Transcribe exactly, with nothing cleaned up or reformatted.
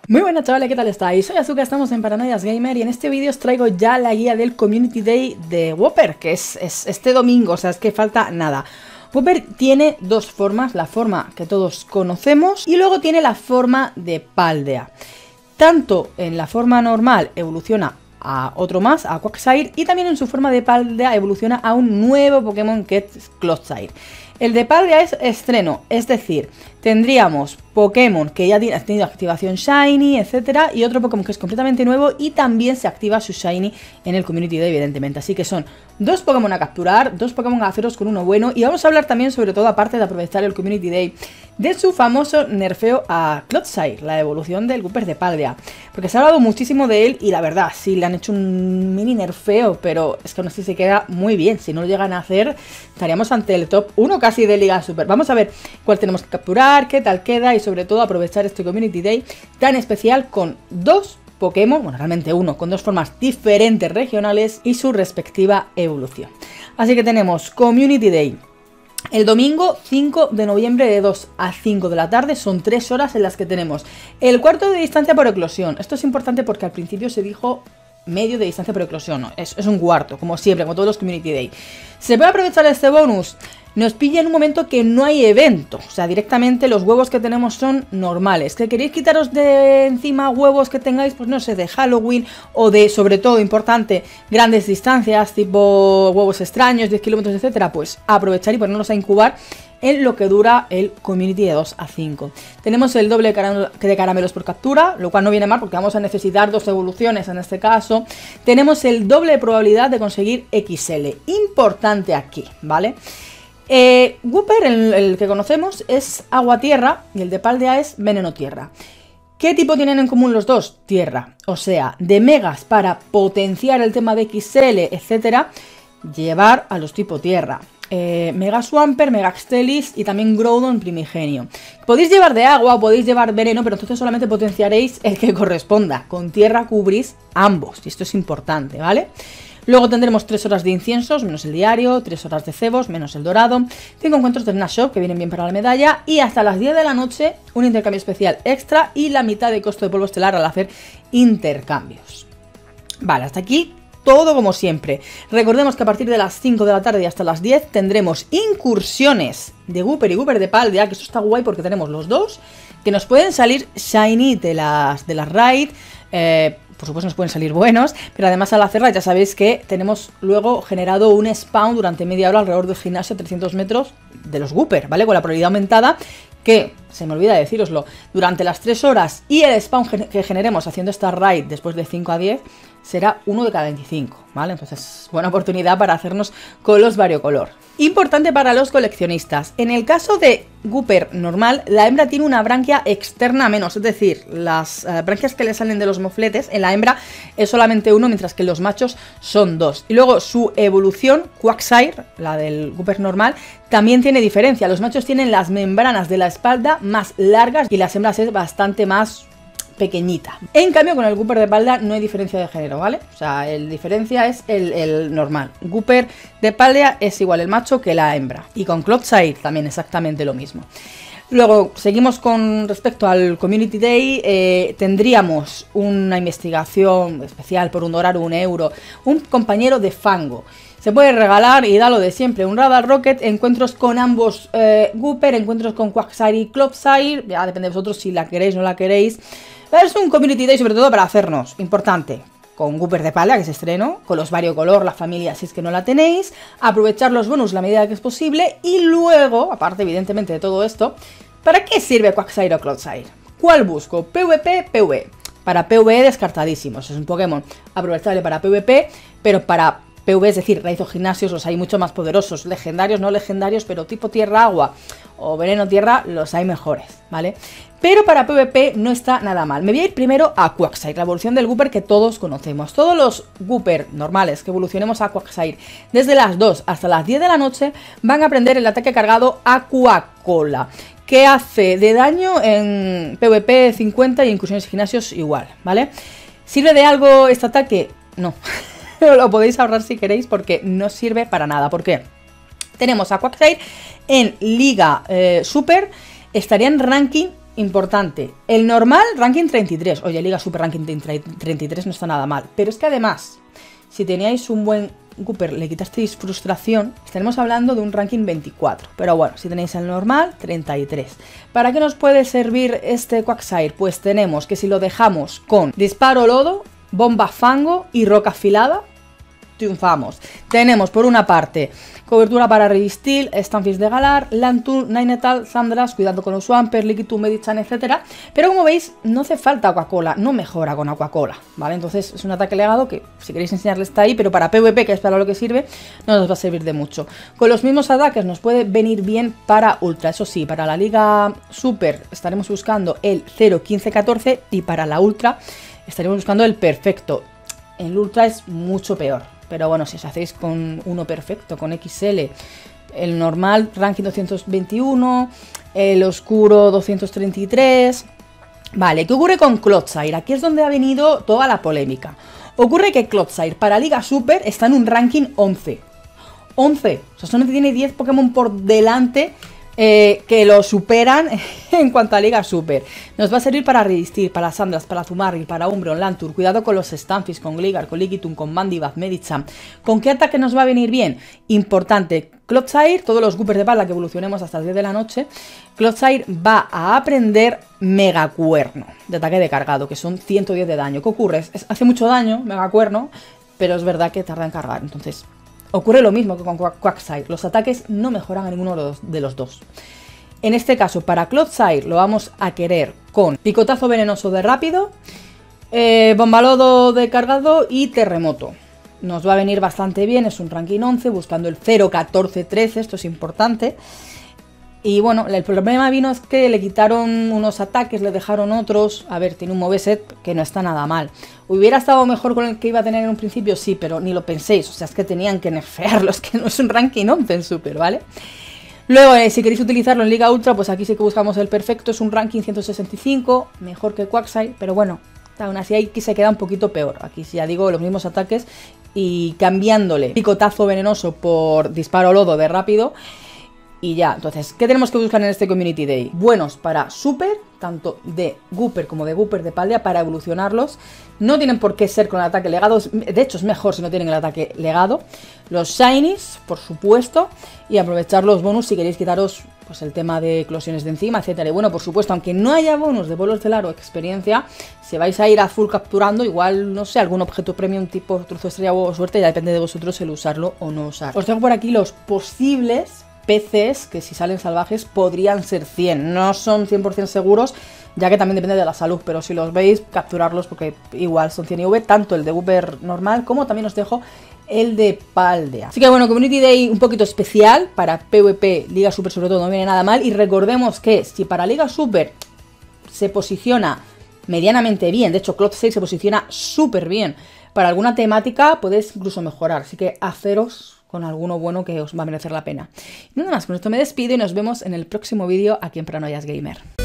Muy buenas chavales, ¿qué tal estáis? Soy Azuka, estamos en Paranoias Gamer y en este vídeo os traigo ya la guía del Community Day de Whopper, que es, es este domingo, o sea, es que falta nada. Whopper tiene dos formas, la forma que todos conocemos y luego tiene la forma de Paldea. Tanto en la forma normal evoluciona a otro más, a Quagsire, y también en su forma de Paldea evoluciona a un nuevo Pokémon que es Clodsire. El de Paldea es estreno, es decir, tendríamos Pokémon que ya ha tenido activación Shiny, etcétera, y otro Pokémon que es completamente nuevo y también se activa su Shiny en el Community Day, evidentemente. Así que son dos Pokémon a capturar, dos Pokémon a haceros con uno bueno, y vamos a hablar también, sobre todo, aparte de aprovechar el Community Day, de su famoso nerfeo a Clodsire, la evolución del Whopper de Paldea. Porque se ha hablado muchísimo de él y la verdad, sí, le han hecho un mini nerfeo, pero es que aún así se queda muy bien. Si no lo llegan a hacer, estaríamos ante el top uno casi de Liga Super. Vamos a ver cuál tenemos que capturar, qué tal queda y sobre todo aprovechar este Community Day tan especial con dos Pokémon, bueno, realmente uno, con dos formas diferentes regionales y su respectiva evolución. Así que tenemos Community Day el domingo cinco de noviembre de dos a cinco de la tarde, son tres horas en las que tenemos el cuarto de distancia por eclosión. Esto es importante porque al principio se dijo medio de distancia por eclosión, no, es, es un cuarto, como siempre, como todos los Community Day. ¿Se puede aprovechar este bonus? Nos pilla en un momento que no hay evento, o sea, directamente los huevos que tenemos son normales. ¿Que queréis quitaros de encima huevos que tengáis, pues no sé, de Halloween o de, sobre todo, importante, grandes distancias, tipo huevos extraños, diez kilómetros, etcétera? Pues aprovechar y ponerlos a incubar en lo que dura el Community de dos a cinco. Tenemos el doble de caramelos por captura, lo cual no viene mal porque vamos a necesitar dos evoluciones en este caso. Tenemos el doble de probabilidad de conseguir X L, importante aquí, ¿vale? Eh, Whopper, el, el que conocemos, es agua-tierra y el de Paldea es veneno-tierra. ¿Qué tipo tienen en común los dos? Tierra. O sea, de megas para potenciar el tema de X L, etcétera, llevar a los tipo tierra. Eh, Mega Swampert, Mega Excelis y también Groudon primigenio. Podéis llevar de agua o podéis llevar veneno, pero entonces solamente potenciaréis el que corresponda. Con tierra cubrís ambos, y esto es importante, ¿vale? Luego tendremos tres horas de inciensos, menos el diario, tres horas de cebos, menos el dorado, cinco encuentros de Snapshot, que vienen bien para la medalla, y hasta las diez de la noche un intercambio especial extra y la mitad de costo de polvo estelar al hacer intercambios. Vale, hasta aquí todo como siempre. Recordemos que a partir de las cinco de la tarde y hasta las diez tendremos incursiones de Whopper y Whopper de Paldea, que esto está guay porque tenemos los dos, que nos pueden salir shiny de las, de las raid, eh, por supuesto nos pueden salir buenos, pero además al hacerlas ya sabéis que tenemos luego generado un spawn durante media hora alrededor del gimnasio a trescientos metros de los Whopper, ¿vale? Con la probabilidad aumentada que, se me olvida decíroslo, durante las tres horas y el spawn que generemos haciendo esta raid después de cinco a diez será uno de cada veinticinco, ¿vale? Entonces, buena oportunidad para hacernos con los variocolor. Importante para los coleccionistas. En el caso de Whopper normal, la hembra tiene una branquia externa menos, es decir, las uh, branquias que le salen de los mofletes, en la hembra es solamente uno, mientras que los machos son dos. Y luego su evolución, Quagsire, la del Whopper normal, también tiene diferencia. Los machos tienen las membranas de la espalda más largas y las hembras es bastante más pequeñita. En cambio, con el Whopper de Paldea no hay diferencia de género, ¿vale? O sea, la diferencia es el, el normal. Whopper de Paldea es igual el macho que la hembra. Y con Clodsire también exactamente lo mismo. Luego, seguimos con respecto al Community Day. Eh, tendríamos una investigación especial por un dólar o un euro. Un compañero de fango. Se puede regalar y da lo de siempre, un Radar Rocket, encuentros con ambos eh, Whopper, encuentros con Quagsire y Clodsire, ya depende de vosotros si la queréis o no la queréis. Es un Community Day sobre todo para hacernos, importante, con Whopper de Paldea, que es estreno, con los variocolor, la familia, si es que no la tenéis, aprovechar los bonus la medida que es posible, y luego, aparte evidentemente de todo esto, ¿para qué sirve Quagsire o Clodsire? ¿Cuál busco? PvP, PvE. Para PvE descartadísimos, es un Pokémon aprovechable para PvP, pero para PvE, es decir, raíz o gimnasios, los hay mucho más poderosos, legendarios, no legendarios, pero tipo tierra-agua o veneno-tierra, los hay mejores, ¿vale? Pero para PvP no está nada mal. Me voy a ir primero a Quagsire, la evolución del Whopper que todos conocemos. Todos los Whopper normales que evolucionemos a Quagsire desde las dos hasta las diez de la noche van a aprender el ataque cargado Aquacola, que hace de daño en PvP cincuenta y incursiones y gimnasios igual, ¿vale? ¿Sirve de algo este ataque? No. Lo podéis ahorrar si queréis porque no sirve para nada. ¿Por qué? Tenemos a Quagsire en Liga eh, Super, estaría en ranking importante, el normal ranking treinta y tres. Oye, Liga Super ranking treinta y tres no está nada mal. Pero es que además, si teníais un buen Gooper, le quitasteis frustración, estaremos hablando de un ranking veinticuatro. Pero bueno, si tenéis el normal, treinta y tres. ¿Para qué nos puede servir este Quagsire? Pues tenemos que si lo dejamos con disparo lodo, bomba fango y roca afilada, triunfamos. Tenemos por una parte cobertura para Resistil, Stunfisk de Galar, Lanturn, Ninetal, Sandras, cuidado con los Swampert, Liquitum, Medichan, etcétera. Pero como veis, no hace falta Aquacola, no mejora con Aquacola, ¿vale? Entonces es un ataque legado que, si queréis enseñarle, está ahí, pero para PvP, que es para lo que sirve, no nos va a servir de mucho. Con los mismos ataques nos puede venir bien para Ultra, eso sí, para la Liga Super estaremos buscando el cero, quince, catorce y para la Ultra estaremos buscando el perfecto. El Ultra es mucho peor. Pero bueno, si os hacéis con uno perfecto, con X L, el normal ranking doscientos veintiuno, el oscuro doscientos treinta y tres... Vale, ¿qué ocurre con Clodsire? Aquí es donde ha venido toda la polémica. Ocurre que Clodsire para Liga Super está en un ranking once. once, o sea, solamente tiene diez Pokémon por delante eh, que lo superan en cuanto a Liga Super. Nos va a servir para Resistir, para Sandras, para Zumarri, para Umbreon, Lanturn. Cuidado con los Stunfisk, con Gligar, con Liquitum, con Mandibat, Medicham. ¿Con qué ataque nos va a venir bien? Importante, Clodsire, todos los Goopers de pala que evolucionemos hasta las diez de la noche, Clodsire va a aprender Mega Cuerno de ataque de cargado, que son ciento diez de daño. ¿Qué ocurre? Es, hace mucho daño, Mega Cuerno, pero es verdad que tarda en cargar, entonces ocurre lo mismo que con Quagsire. Los ataques no mejoran a ninguno de los, de los dos. En este caso, para Clodsire lo vamos a querer con Picotazo Venenoso de rápido, eh, Bombalodo de cargado y Terremoto. Nos va a venir bastante bien, es un ranking once, buscando el cero, catorce, trece, esto es importante. Y bueno, el problema vino es que le quitaron unos ataques, le dejaron otros. A ver, tiene un moveset que no está nada mal. ¿Hubiera estado mejor con el que iba a tener en un principio? Sí, pero ni lo penséis. O sea, es que tenían que nerfearlo, es que no es un ranking once en Super, ¿vale? Luego, eh, si queréis utilizarlo en Liga Ultra, pues aquí sí que buscamos el perfecto. Es un ranking ciento sesenta y cinco, mejor que Quagsire, pero bueno, aún así aquí se queda un poquito peor. Aquí ya digo, los mismos ataques y cambiándole Picotazo Venenoso por Disparo Lodo de rápido. Y ya, entonces, ¿qué tenemos que buscar en este Community Day? Buenos para Super, tanto de Gooper como de Gooper de Paldea, para evolucionarlos. No tienen por qué ser con el ataque legado, de hecho es mejor si no tienen el ataque legado. Los Shinies, por supuesto, y aprovechar los bonus si queréis quitaros pues el tema de eclosiones de encima, etcétera. Y bueno, por supuesto, aunque no haya bonus de bolos de o experiencia, si vais a ir a full capturando, igual, no sé, algún objeto premium tipo trozo estrella o suerte, ya depende de vosotros el usarlo o no usar. Os dejo por aquí los posibles peces que si salen salvajes podrían ser cien, no son cien por cien seguros, ya que también depende de la salud, pero si los veis, capturarlos porque igual son cien I V, tanto el de Gooper normal como también os dejo el de Paldea. Así que bueno, Community Day un poquito especial para PvP, Liga Super sobre todo no viene nada mal, y recordemos que si para Liga Super se posiciona medianamente bien, de hecho Clodsire se posiciona súper bien, para alguna temática podéis incluso mejorar, así que haceros con alguno bueno que os va a merecer la pena. Y nada más, con esto me despido y nos vemos en el próximo vídeo aquí en Paranoias Gamer.